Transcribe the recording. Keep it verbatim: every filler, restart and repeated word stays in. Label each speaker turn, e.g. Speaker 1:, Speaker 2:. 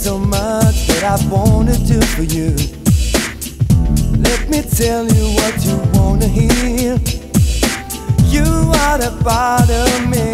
Speaker 1: so much that I wanna do for you. Let me tell you what you wanna hear. You are the part of me